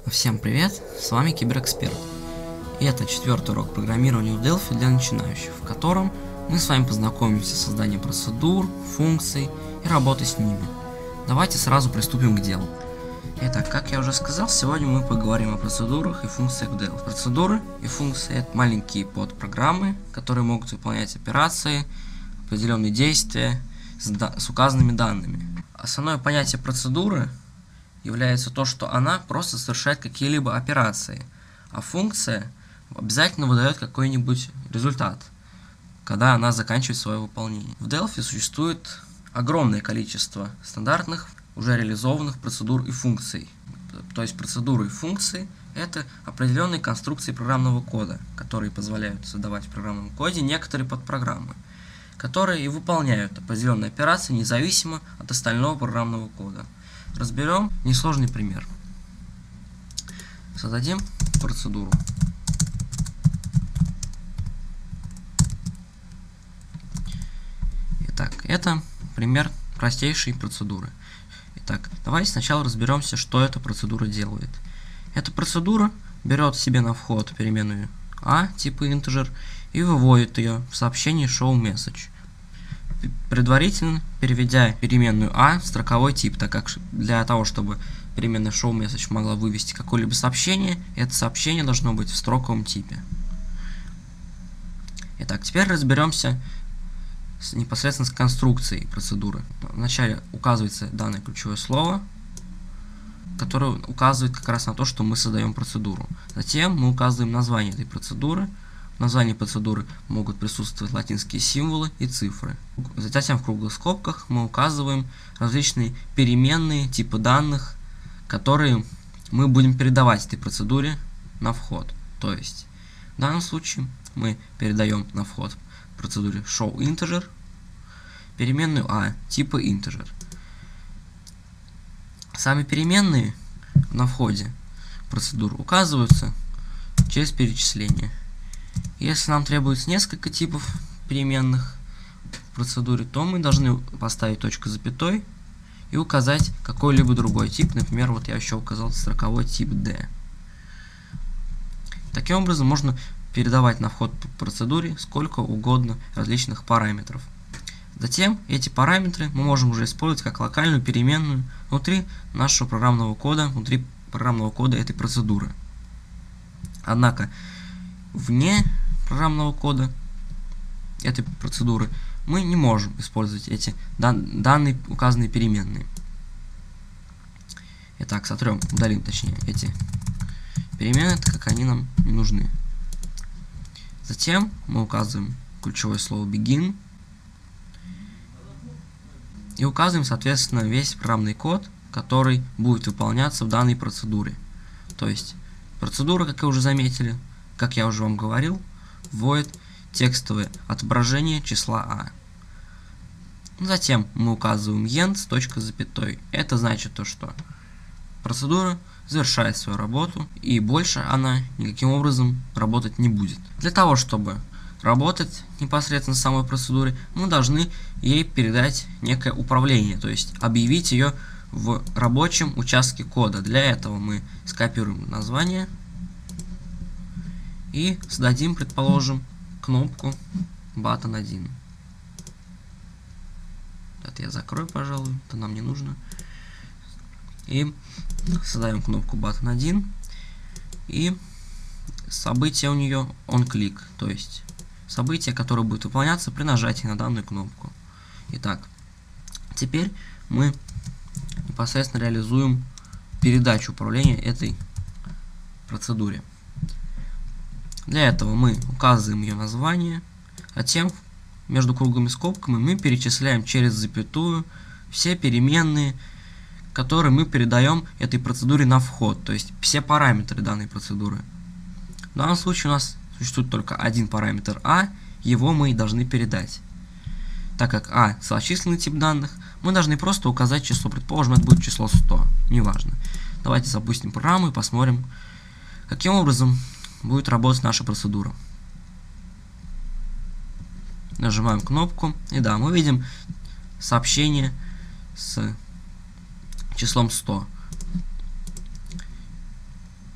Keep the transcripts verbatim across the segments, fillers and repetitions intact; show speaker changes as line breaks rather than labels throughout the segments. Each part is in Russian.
Всем привет, с вами Киберэксперт. И это четвертый урок программирования в Delphi для начинающих, в котором мы с вами познакомимся с созданием процедур, функций и работой с ними. Давайте сразу приступим к делу. Итак, как я уже сказал, сегодня мы поговорим о процедурах и функциях в Delphi. Процедуры и функции — это маленькие подпрограммы, которые могут выполнять операции, определенные действия с, с указанными данными. Основное понятие процедуры является то, что она просто совершает какие-либо операции, а функция обязательно выдает какой-нибудь результат, когда она заканчивает свое выполнение. В Delphi существует огромное количество стандартных, уже реализованных процедур и функций. То есть процедуры и функции — это определенные конструкции программного кода, которые позволяют создавать в программном коде некоторые подпрограммы, которые и выполняют определенные операции независимо от остального программного кода. Разберем несложный пример. Создадим процедуру. Итак, это пример простейшей процедуры. Итак, давайте сначала разберемся, что эта процедура делает. Эта процедура берет себе на вход переменную a типа integer и выводит ее в сообщение showMessage, предварительно переведя переменную a в строковой тип, так как для того, чтобы переменная showMessage могла вывести какое-либо сообщение, это сообщение должно быть в строковом типе. Итак, теперь разберемся с, непосредственно с конструкцией процедуры. Вначале указывается данное ключевое слово, которое указывает как раз на то, что мы создаем процедуру. Затем мы указываем название этой процедуры. В названии процедуры могут присутствовать латинские символы и цифры. Затем в круглых скобках мы указываем различные переменные типы данных, которые мы будем передавать этой процедуре на вход. То есть в данном случае мы передаем на вход в процедуре showInteger переменную a типа integer. Сами переменные на входе в процедуру указываются через перечисление. Если нам требуется несколько типов переменных в процедуре, то мы должны поставить точку запятой и указать какой-либо другой тип. Например, вот я еще указал строковой тип D. Таким образом можно передавать на вход по процедуре сколько угодно различных параметров. Затем эти параметры мы можем уже использовать как локальную переменную внутри нашего программного кода, внутри программного кода этой процедуры. Однако вне программного кода этой процедуры мы не можем использовать эти дан данные указанные переменные. Итак, сотрем, удалим точнее эти переменные, так как они нам не нужны. Затем мы указываем ключевое слово begin и указываем, соответственно, весь программный код, который будет выполняться в данной процедуре. То есть процедура, как вы уже заметили, как я уже вам говорил, вводит текстовое отображение числа a. Затем мы указываем end с точкой запятой. Это значит то, что процедура завершает свою работу, и больше она никаким образом работать не будет. Для того, чтобы работать непосредственно с самой процедурой, мы должны ей передать некое управление, то есть объявить ее в рабочем участке кода. Для этого мы скопируем название и создадим, предположим, кнопку button один. Это я закрою, пожалуй, это нам не нужно. И создаем кнопку button один, и событие у нее onClick, то есть событие, которое будет выполняться при нажатии на данную кнопку. Итак, теперь мы непосредственно реализуем передачу управления этой процедуре. Для этого мы указываем ее название, а затем между круглыми скобками мы перечисляем через запятую все переменные, которые мы передаем этой процедуре на вход, то есть все параметры данной процедуры. В данном случае у нас существует только один параметр a, его мы и должны передать. Так как a целочисленный тип данных, мы должны просто указать число, предположим, это будет число сто, неважно. Давайте запустим программу и посмотрим, каким образом будет работать наша процедура. Нажимаем кнопку, и да, мы видим сообщение с числом сто.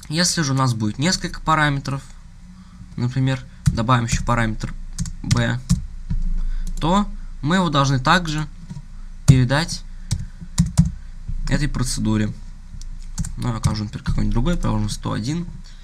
Если же у нас будет несколько параметров, например, добавим еще параметр b, то мы его должны также передать этой процедуре. Ну, окажем, например, какой-нибудь другой, положим сто один.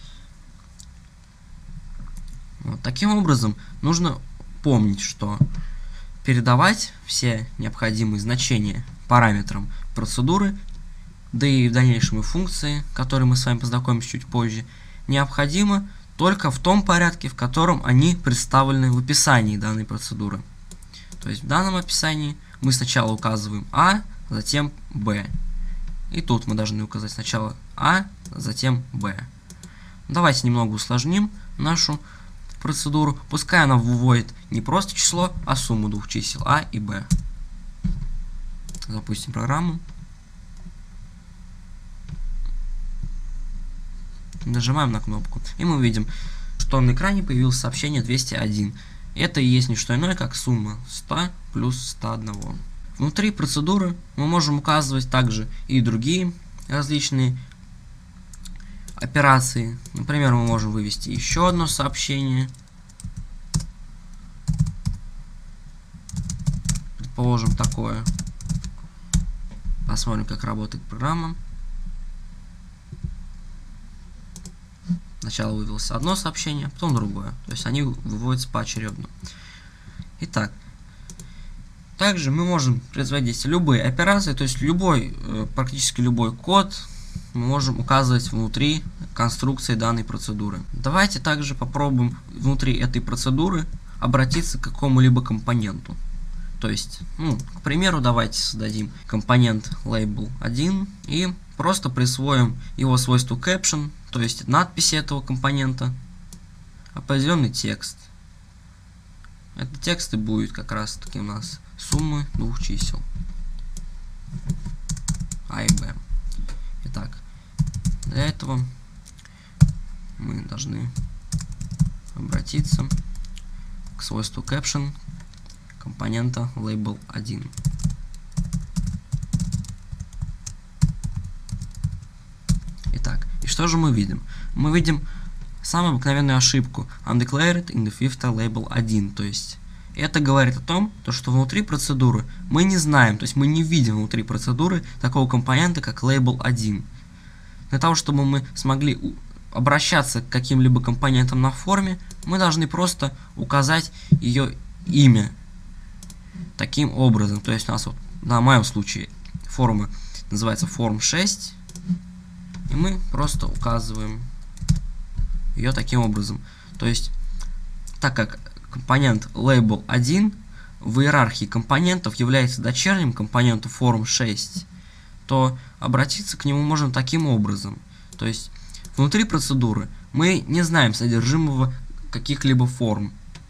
Вот. Таким образом, нужно помнить, что передавать все необходимые значения параметрам процедуры, да и в дальнейшем и функции, которые мы с вами познакомимся чуть позже, необходимо только в том порядке, в котором они представлены в описании данной процедуры. То есть в данном описании мы сначала указываем А, затем Б. И тут мы должны указать сначала А, затем Б. Давайте немного усложним нашу процедуру. Пускай она выводит не просто число, а сумму двух чисел А и Б. Запустим программу. Нажимаем на кнопку. И мы видим, что на экране появилось сообщение двести один. Это и есть не что иное, как сумма ста плюс ста одного. Внутри процедуры мы можем указывать также и другие различные операции. Например, мы можем вывести еще одно сообщение. Предположим, такое. Посмотрим, как работает программа. Сначала вывелось одно сообщение, потом другое. То есть они выводятся поочередно. Итак, также мы можем производить любые операции, то есть любой, практически любой код мы можем указывать внутри конструкции данной процедуры. Давайте также попробуем внутри этой процедуры обратиться к какому-либо компоненту. То есть, ну, к примеру, давайте создадим компонент label один и просто присвоим его свойству caption, то есть надписи этого компонента, определенный текст. Этот текст и будет как раз таки у нас суммы двух чисел А и Б. Итак, для этого мы должны обратиться к свойству caption компонента label один. Итак, и что же мы видим? Мы видим самую обыкновенную ошибку undeclared in the fifth label один, то есть это говорит о том, то, что внутри процедуры мы не знаем, то есть мы не видим внутри процедуры такого компонента, как label один. Для того, чтобы мы смогли обращаться к каким-либо компонентам на форме, мы должны просто указать ее имя таким образом. То есть у нас вот, на моем случае форма называется form шесть, и мы просто указываем ее таким образом. То есть, так как компонент label один в иерархии компонентов является дочерним компоненту form шесть, то обратиться к нему можно таким образом. То есть внутри процедуры мы не знаем содержимого каких-либо форм,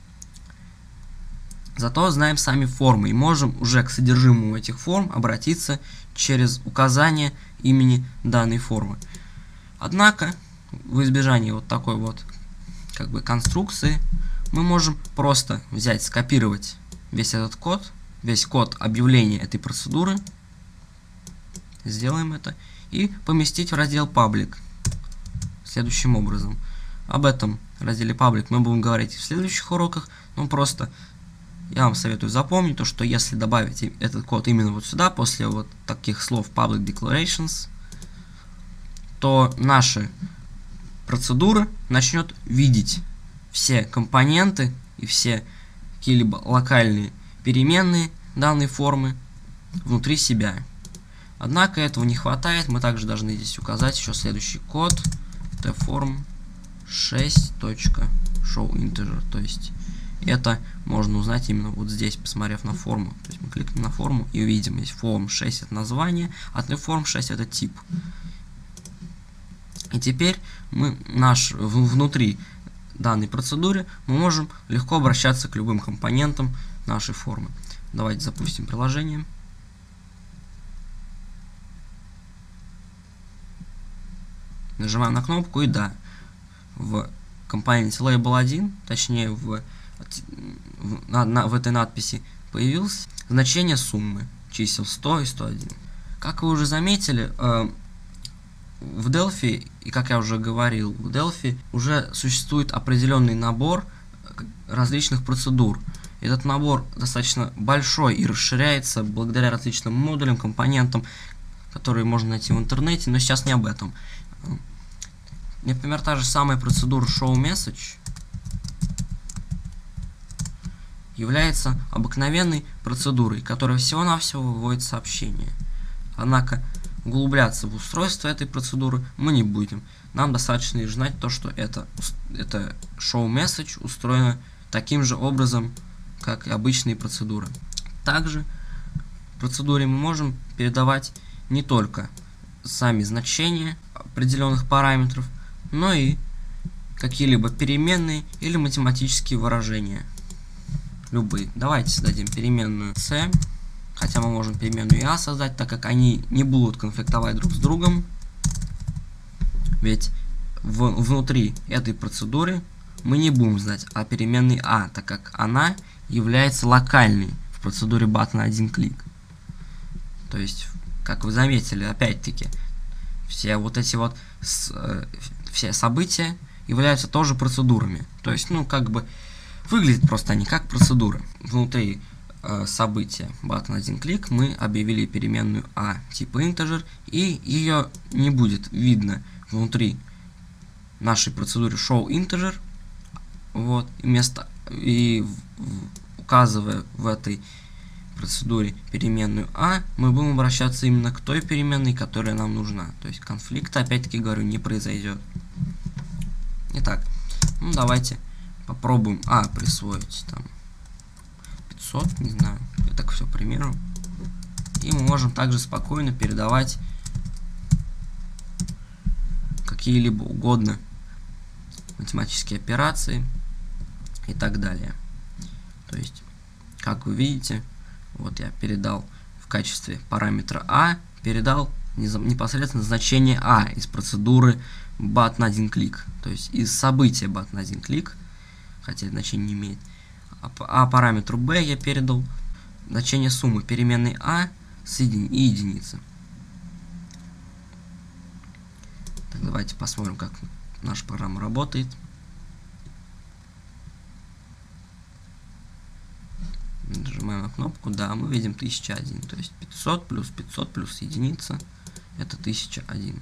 зато знаем сами формы и можем уже к содержимому этих форм обратиться через указание имени данной формы. Однако, в избежании вот такой вот как бы конструкции, мы можем просто взять, скопировать весь этот код, весь код объявления этой процедуры, сделаем это, и поместить в раздел Public следующим образом. Об этом разделе Public мы будем говорить в следующих уроках, но просто я вам советую запомнить то, что если добавить этот код именно вот сюда, после вот таких слов Public Declarations, то наша процедура начнет видеть все компоненты и все какие-либо локальные переменные данной формы внутри себя. Однако этого не хватает, мы также должны здесь указать еще следующий код tform шесть .showInteger, то есть это можно узнать именно вот здесь, посмотрев на форму. То есть мы кликнем на форму и увидим, здесь form шесть это название, а tform шесть это тип. И теперь мы наш внутри данной процедуры мы можем легко обращаться к любым компонентам нашей формы. Давайте запустим приложение. Нажимаем на кнопку, и да, в компоненте label один, точнее в, в, на, на, в этой надписи появилось значение суммы чисел сто и сто один. Как вы уже заметили, э, в Delphi, и как я уже говорил, в Delphi уже существует определенный набор различных процедур. Этот набор достаточно большой и расширяется благодаря различным модулям, компонентам, которые можно найти в интернете, но сейчас не об этом. Например, та же самая процедура showMessage является обыкновенной процедурой, которая всего-навсего выводит сообщение. Однако углубляться в устройство этой процедуры мы не будем. Нам достаточно лишь знать то, что это, это showMessage устроено таким же образом, как и обычные процедуры. Также в процедуре мы можем передавать не только сами значения определенных параметров, но и какие-либо переменные или математические выражения. Любые. Давайте создадим переменную c, хотя мы можем переменную a создать, так как они не будут конфликтовать друг с другом. Ведь в, внутри этой процедуры мы не будем знать о переменной a, так как она является локальной в процедуре button один клик. То есть, как вы заметили, опять-таки, все вот эти вот с, э, все события являются тоже процедурами. То есть, ну, как бы, выглядят просто они как процедуры. Внутри э, события button один клик мы объявили переменную a типа integer, и ее не будет видно внутри нашей процедуры showInteger. Вот, и вместо и в, в, указывая в этой процедуре переменную a, мы будем обращаться именно к той переменной, которая нам нужна. То есть конфликта, опять-таки говорю, не произойдет. Итак, ну давайте попробуем а присвоить там пятьсот, не знаю, я так все примеру. И мы можем также спокойно передавать какие-либо угодно математические операции и так далее. То есть, как вы видите, вот я передал в качестве параметра a, передал непосредственно значение a из процедуры button один клик, то есть из события button один клик, хотя значение не имеет. А параметру b я передал значение суммы переменной a с еди и единицы. Так, давайте посмотрим, как наша программа работает. Нажимаем на кнопку, да, мы видим тысяча один, то есть пятьсот плюс пятьсот плюс единица это тысяча один.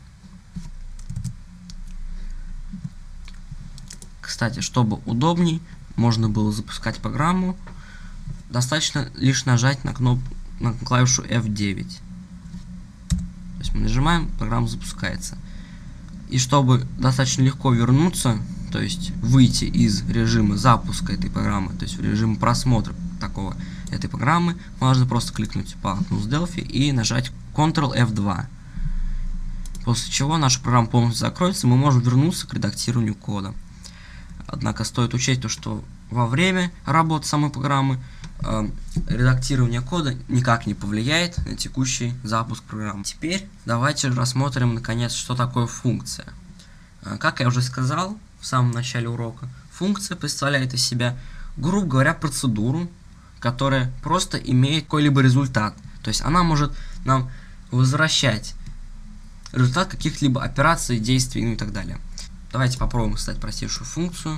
Кстати, чтобы удобней можно было запускать программу, достаточно лишь нажать на кнопку, на клавишу эф девять. То есть мы нажимаем, программа запускается. И чтобы достаточно легко вернуться, то есть выйти из режима запуска этой программы, то есть в режим просмотра такого этой программы, можно просто кликнуть по окну с Delphi и нажать контрол эф два. После чего наша программа полностью закроется, и мы можем вернуться к редактированию кода. Однако стоит учесть то, что во время работы самой программы э, редактирование кода никак не повлияет на текущий запуск программы. Теперь давайте рассмотрим наконец, что такое функция. Э, как я уже сказал в самом начале урока, функция представляет из себя, грубо говоря, процедуру, которая просто имеет какой-либо результат. То есть она может нам возвращать результат каких-либо операций, действий, ну и так далее. Давайте попробуем создать простейшую функцию.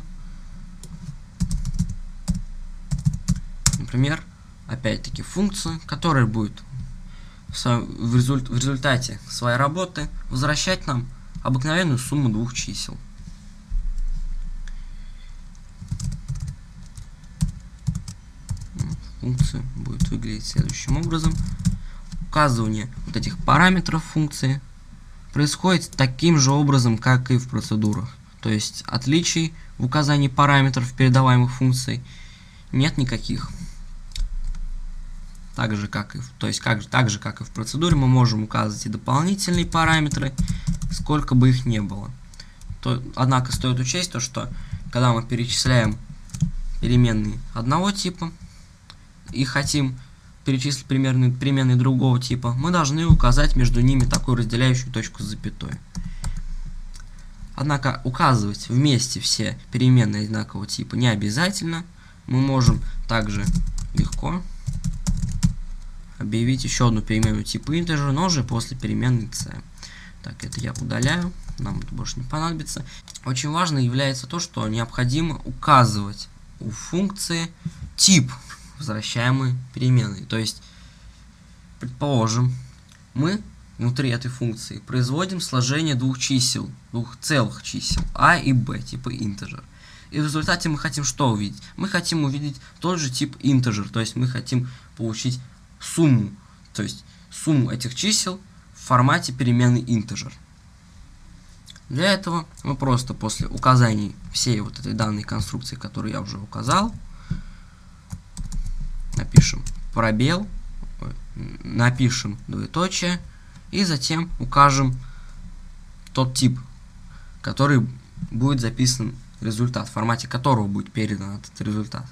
Например, опять-таки функция, которая будет в, результ в результате своей работы возвращать нам обыкновенную сумму двух чисел. Функция будет выглядеть следующим образом. Указывание вот этих параметров функции происходит таким же образом, как и в процедурах. То есть отличий в указании параметров передаваемых функций нет никаких. Так же, как и в, то есть как, так же, как и в процедуре, мы можем указывать и дополнительные параметры, сколько бы их не было. То, однако стоит учесть то, что когда мы перечисляем переменные одного типа и хотим перечислить примерные переменные другого типа, мы должны указать между ними такую разделяющую точку с запятой. Однако указывать вместе все переменные одинакового типа не обязательно. Мы можем также легко объявить еще одну переменную типа integer, но уже после переменной c. Так, это я удаляю, нам это больше не понадобится. Очень важно является то, что необходимо указывать у функции тип возвращаемой переменной. То есть, предположим, мы внутри этой функции производим сложение двух чисел, двух целых чисел, а и b, типа integer. И в результате мы хотим что увидеть? Мы хотим увидеть тот же тип integer, то есть мы хотим получить сумму, то есть сумму этих чисел в формате переменной integer. Для этого мы просто после указаний всей вот этой данной конструкции, которую я уже указал, напишем пробел, напишем двоеточие и затем укажем тот тип, который будет записан результат, в формате которого будет передан этот результат.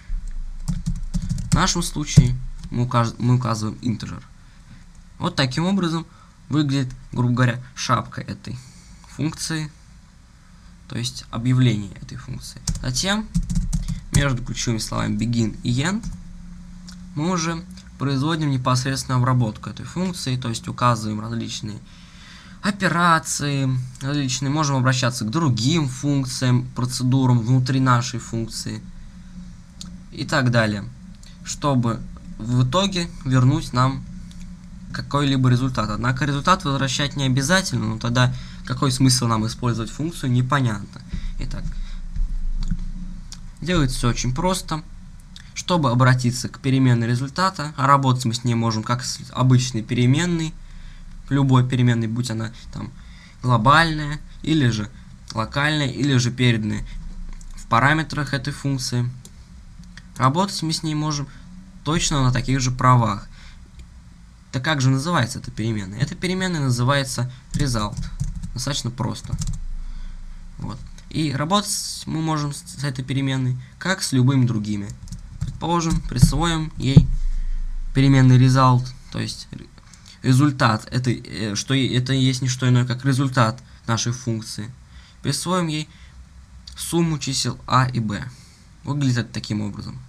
В нашем случае мы, указ мы указываем integer. Вот таким образом выглядит, грубо говоря, шапка этой функции, то есть объявление этой функции. Затем между ключевыми словами begin и end мы уже производим непосредственно обработку этой функции, то есть указываем различные операции, различные, можем обращаться к другим функциям, процедурам внутри нашей функции и так далее, чтобы в итоге вернуть нам какой-либо результат. Однако результат возвращать не обязательно, но тогда какой смысл нам использовать функцию, непонятно. Итак, делается все очень просто. Чтобы обратиться к переменной результата, а работать мы с ней можем как с обычной переменной, любой переменной, будь она там глобальная, или же локальная, или же переданная в параметрах этой функции. Работать мы с ней можем точно на таких же правах. Так как же называется эта переменная? Эта переменная называется result. Достаточно просто. Вот. И работать мы можем с этой переменной как с любыми другими. Предположим, присвоим ей переменный result, то есть результат, это, что это есть не что иное, как результат нашей функции. Присвоим ей сумму чисел а и b. Выглядит это таким образом.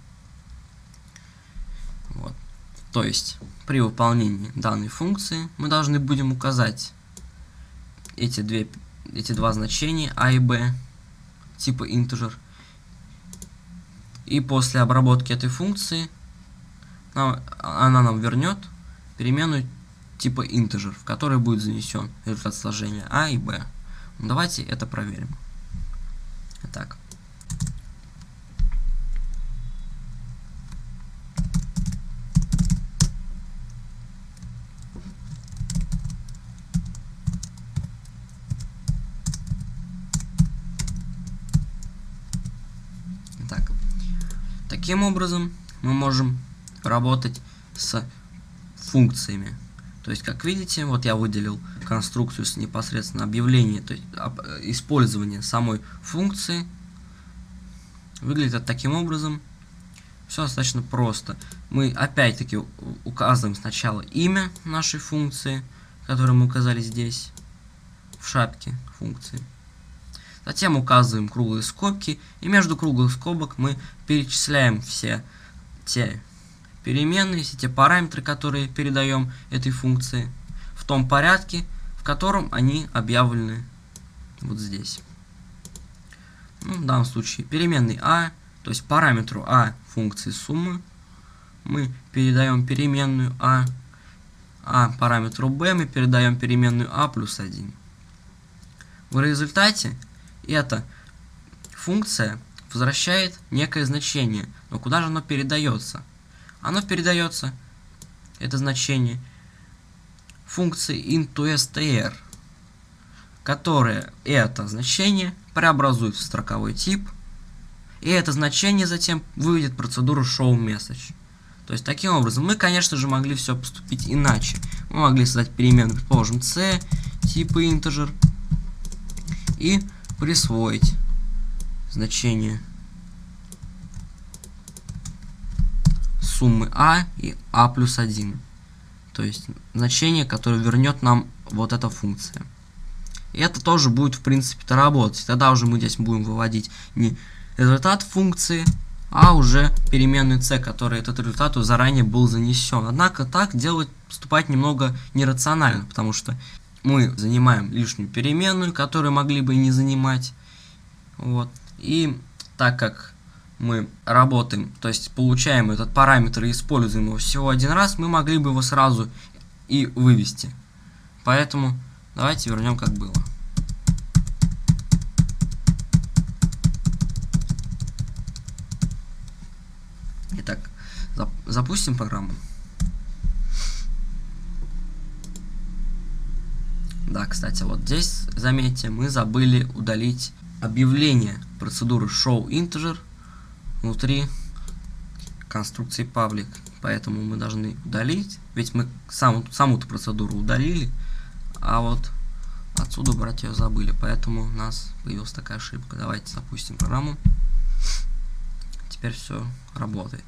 Вот. То есть, при выполнении данной функции мы должны будем указать эти, две, эти два значения а и b, типа integer. И после обработки этой функции нам, она нам вернет переменную типа integer, в которой будет занесен результат сложения а и b. Давайте это проверим. Итак. Итак. Таким образом мы можем работать с функциями. То есть, как видите, вот я выделил конструкцию с непосредственно объявлением, то есть использование самой функции. Выглядит это таким образом. Все достаточно просто. Мы опять-таки указываем сначала имя нашей функции, которую мы указали здесь, в шапке функции. Затем указываем круглые скобки, и между круглых скобок мы перечисляем все те переменные, все те параметры, которые передаем этой функции, в том порядке, в котором они объявлены вот здесь. Ну, в данном случае переменный а, то есть параметру а функции суммы, мы передаем переменную а, а параметру b мы передаем переменную а плюс один. В результате эта функция возвращает некое значение, но куда же оно передается? Оно передается, это значение, функции into.str, которая это значение преобразует в строковой тип, и это значение затем выведет процедуру showMessage. То есть, таким образом, мы, конечно же, могли все поступить иначе. Мы могли создать переменную, предположим, c, типа integer, и присвоить значение суммы а и а плюс один. То есть значение, которое вернет нам вот эта функция. И это тоже будет, в принципе-то, работать. Тогда уже мы здесь будем выводить не результат функции, а уже переменную c, которая этот результат заранее был занесен. Однако так делать, поступать немного нерационально, потому что мы занимаем лишнюю переменную, которую могли бы и не занимать. Вот. И так как мы работаем, то есть получаем этот параметр и используем его всего один раз, мы могли бы его сразу и вывести. Поэтому давайте вернем, как было. Итак, запустим программу. Да, кстати, вот здесь, заметьте, мы забыли удалить объявление процедуры showInteger внутри конструкции public. Поэтому мы должны удалить, ведь мы саму, саму-то процедуру удалили, а вот отсюда брать ее забыли. Поэтому у нас появилась такая ошибка. Давайте запустим программу. Теперь все работает.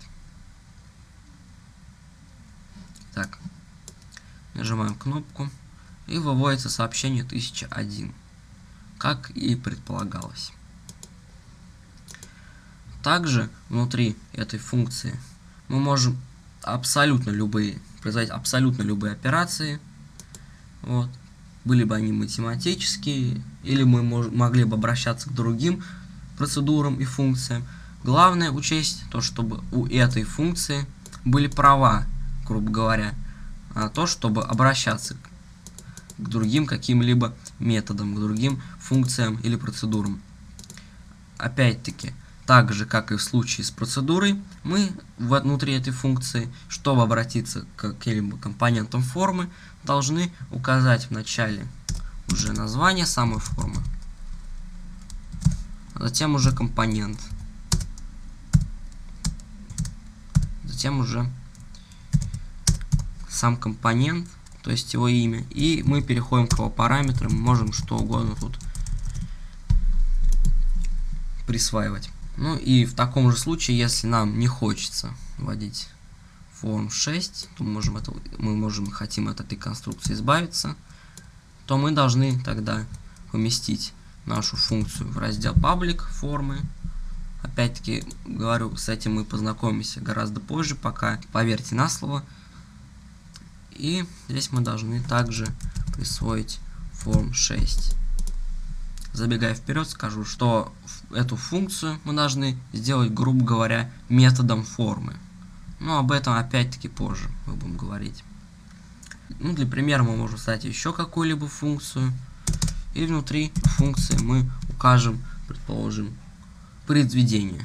Так, нажимаем кнопку, и выводится сообщение тысяча один, как и предполагалось. Также внутри этой функции мы можем абсолютно любые, производить абсолютно любые операции. Вот. Были бы они математические, или мы мож, могли бы обращаться к другим процедурам и функциям. Главное учесть то, чтобы у этой функции были права, грубо говоря, на то, чтобы обращаться к другим каким-либо методам, к другим функциям или процедурам. Опять-таки, так же, как и в случае с процедурой, мы внутри этой функции, чтобы обратиться к каким-либо компонентам формы, должны указать в начале уже название самой формы, а затем уже компонент, затем уже сам компонент, то есть его имя, и мы переходим к его параметрам, можем что угодно тут присваивать. Ну и в таком же случае, если нам не хочется вводить форм шесть, то мы можем, это, мы можем хотим от этой конструкции избавиться, то мы должны тогда поместить нашу функцию в раздел public формы. Опять-таки, говорю, с этим мы познакомимся гораздо позже, пока поверьте на слово. И здесь мы должны также присвоить форм шесть. Забегая вперед, скажу, что эту функцию мы должны сделать, грубо говоря, методом формы. Но об этом опять-таки позже мы будем говорить. Ну, для примера мы можем создать еще какую-либо функцию. И внутри функции мы укажем, предположим, произведение.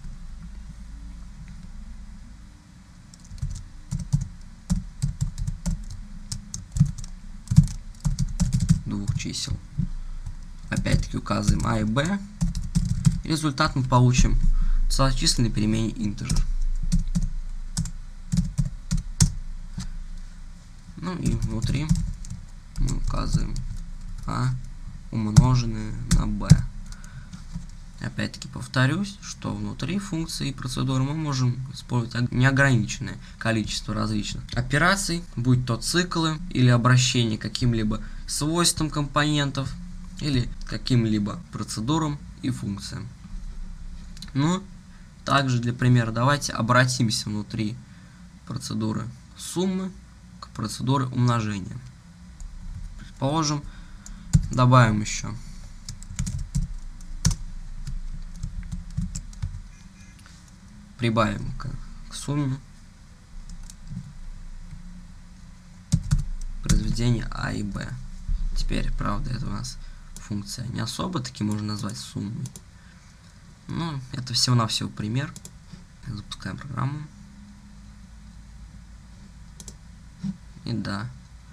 Двух чисел. Опять-таки указываем а и b. И результат мы получим в целочисленной перемене integer. Ну и внутри мы указываем а умноженное на b. Опять-таки повторюсь, что внутри функции и процедуры мы можем использовать неограниченное количество различных операций, будь то циклы или обращение к каким-либо свойствам компонентов или каким-либо процедурам и функциям. Ну, также для примера давайте обратимся внутри процедуры суммы к процедуре умножения. Предположим, добавим еще прибавим к, к сумме произведение а и b. Теперь, правда, это у нас функция не особо таки можно назвать суммой. Но это всего-навсего пример. Запускаем программу. И да,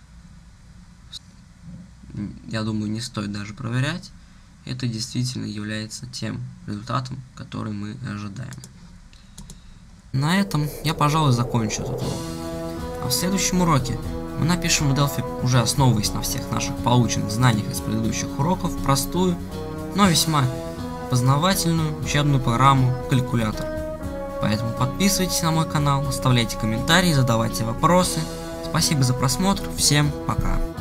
я думаю, не стоит даже проверять. Это действительно является тем результатом, который мы ожидаем. На этом я, пожалуй, закончу этот урок. А в следующем уроке мы напишем в Delphi, уже основываясь на всех наших полученных знаниях из предыдущих уроков, простую, но весьма познавательную учебную программу калькулятор. Поэтому подписывайтесь на мой канал, оставляйте комментарии, задавайте вопросы. Спасибо за просмотр, всем пока!